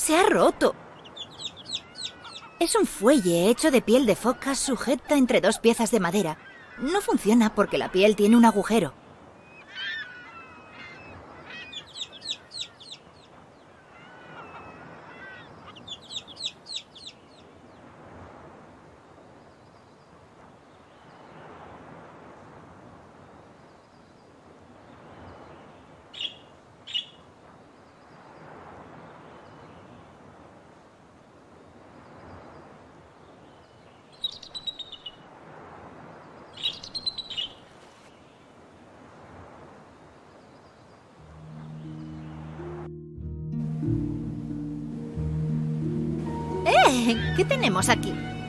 Se ha roto. Es un fuelle hecho de piel de foca sujeta entre dos piezas de madera. No funciona porque la piel tiene un agujero. ¿Qué tenemos aquí?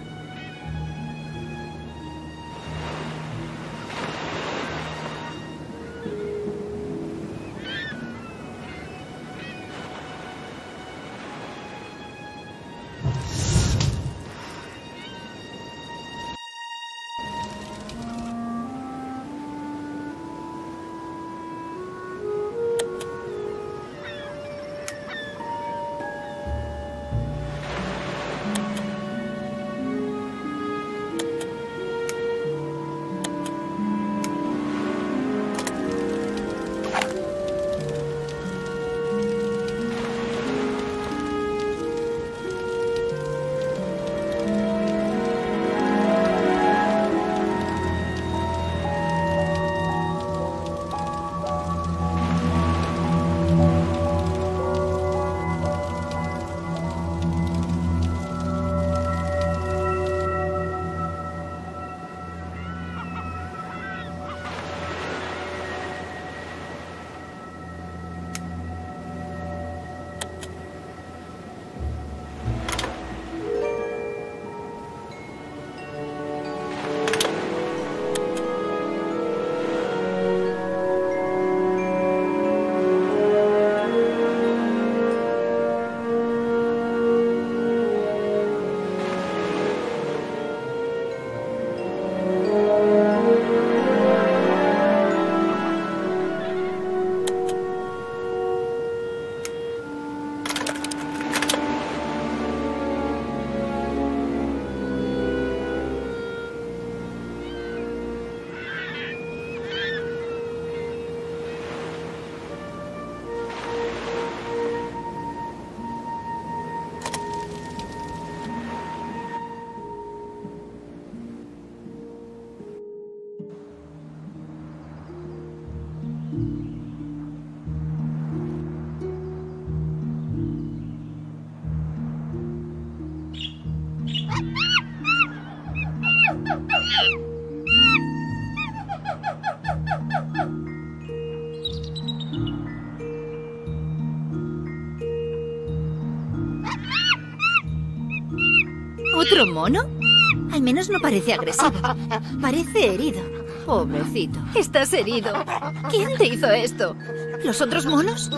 ¿Otro mono? Al menos no parece agresivo. Parece herido. Pobrecito. Estás herido. ¿Quién te hizo esto? ¿Los otros monos?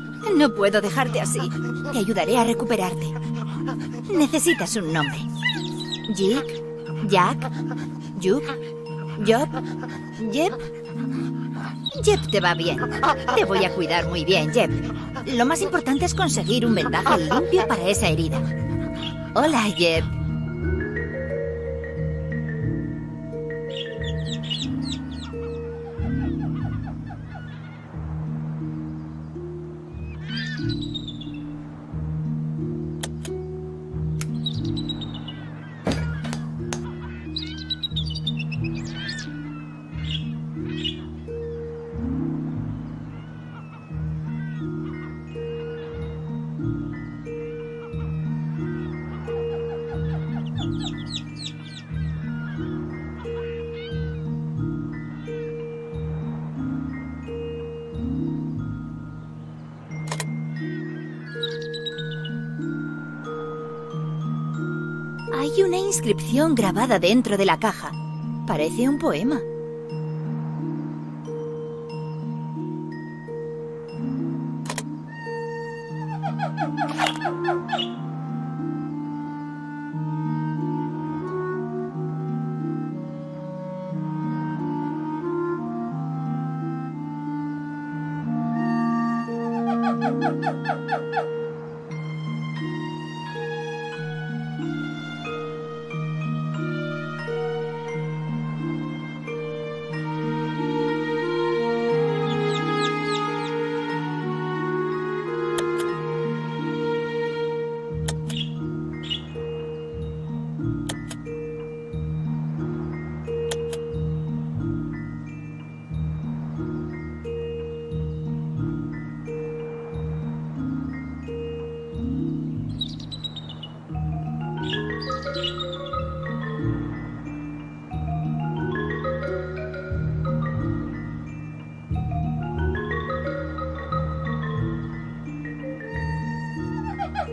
No puedo dejarte así. Te ayudaré a recuperarte. Necesitas un nombre. Jig, Jack, Juk, Job, Jeb. Jeb te va bien. Te voy a cuidar muy bien, Jeb. Lo más importante es conseguir un vendaje limpio para esa herida. Hola, Jeb. Hay una inscripción grabada dentro de la caja. Parece un poema.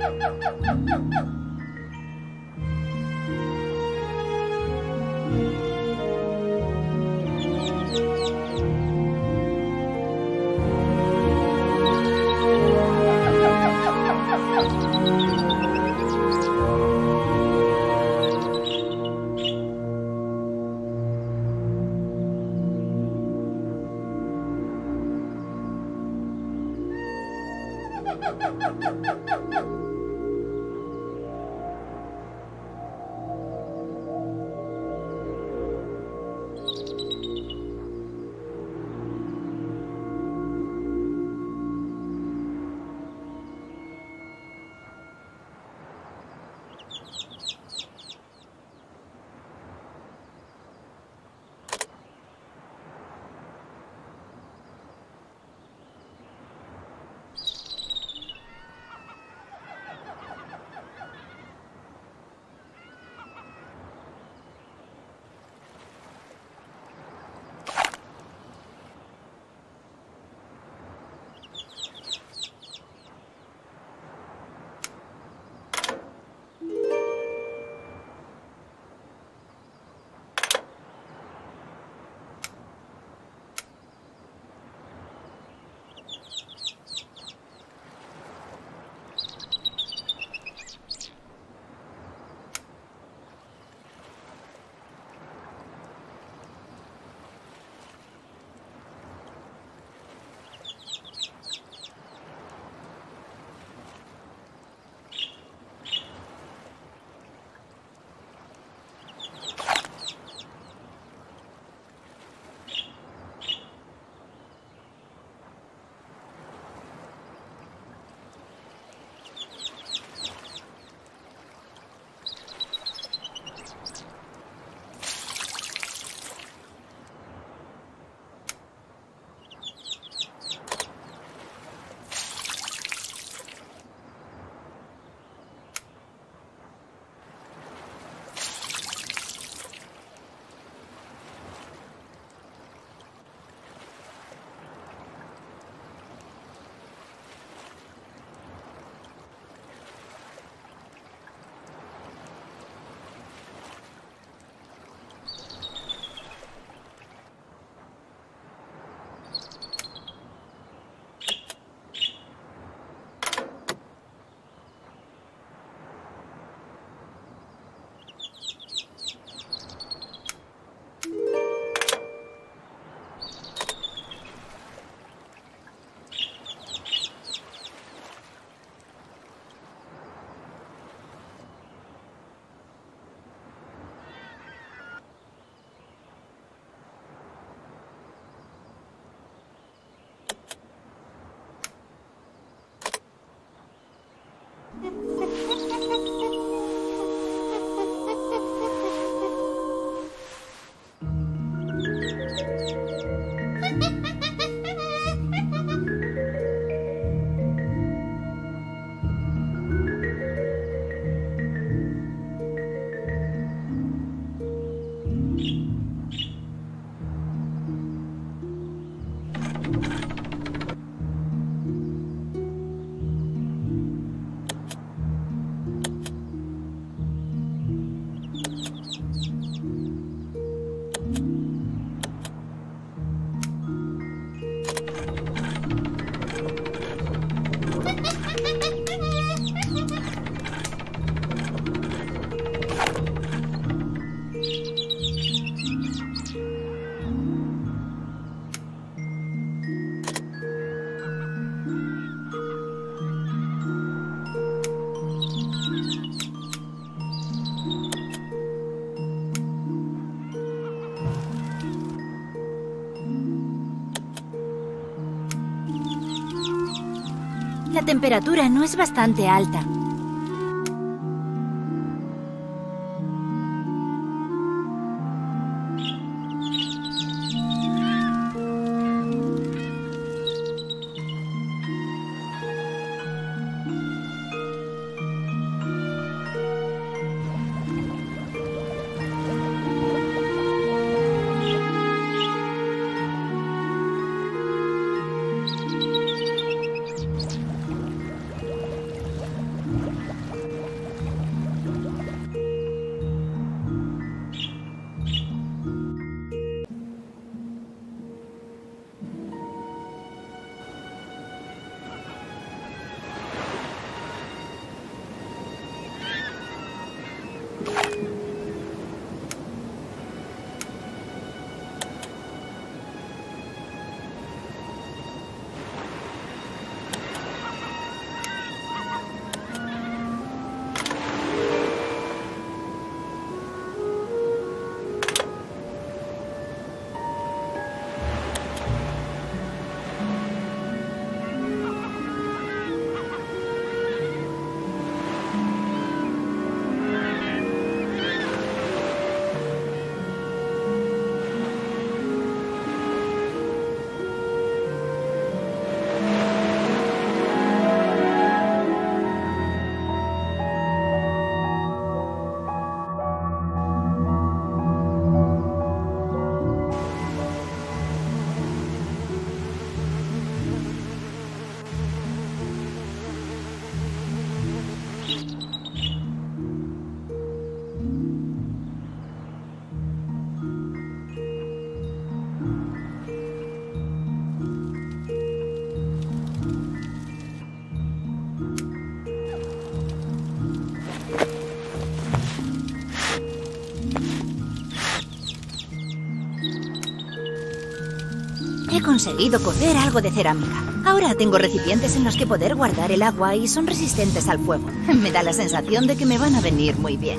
La temperatura no es bastante alta. conseguido cocer algo de cerámica. Ahora tengo recipientes en los que poder guardar el agua y son resistentes al fuego. Me da la sensación de que me van a venir muy bien.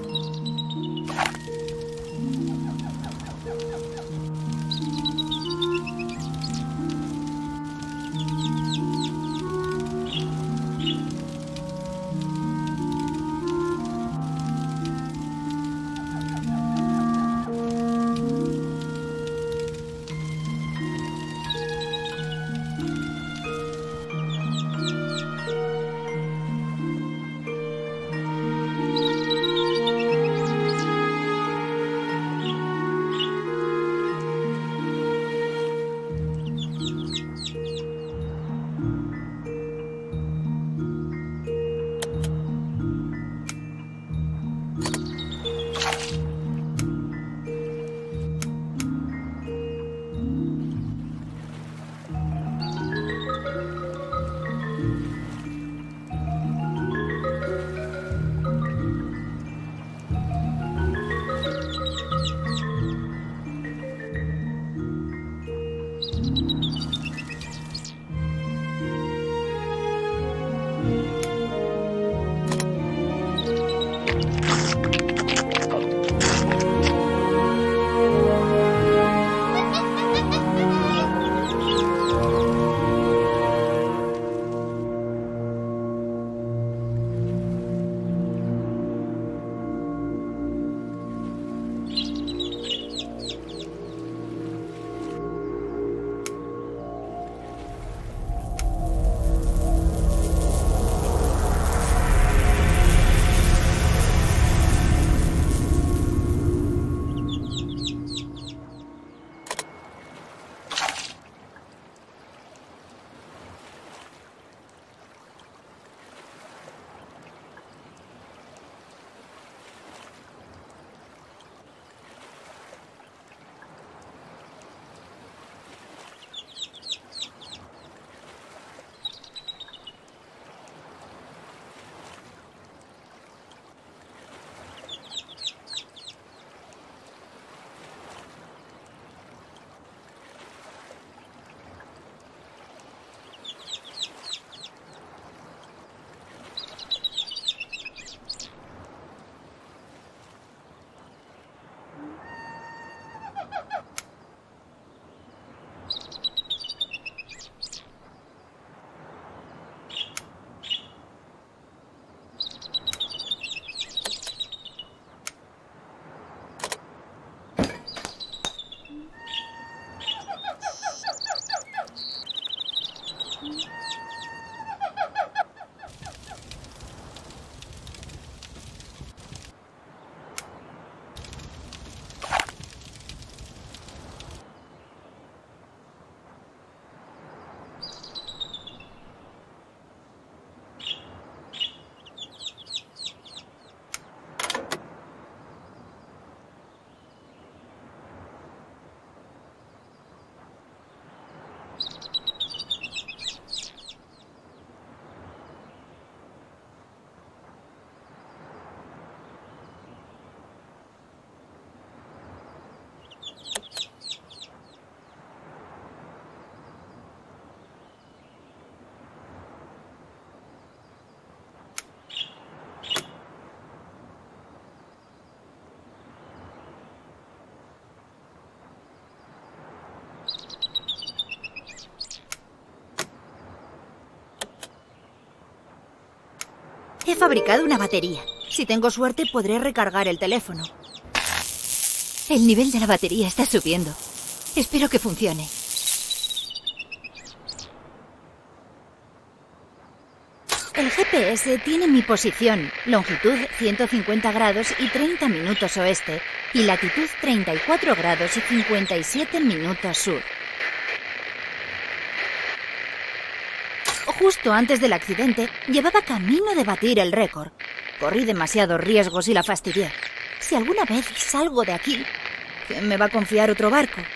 He fabricado una batería. Si tengo suerte, podré recargar el teléfono. El nivel de la batería está subiendo. Espero que funcione. El GPS tiene mi posición, longitud 150 grados y 30 minutos oeste, y latitud 34 grados y 57 minutos sur. Justo antes del accidente, llevaba camino de batir el récord. Corrí demasiados riesgos y la fastidié. Si alguna vez salgo de aquí, ¿quién me va a confiar otro barco?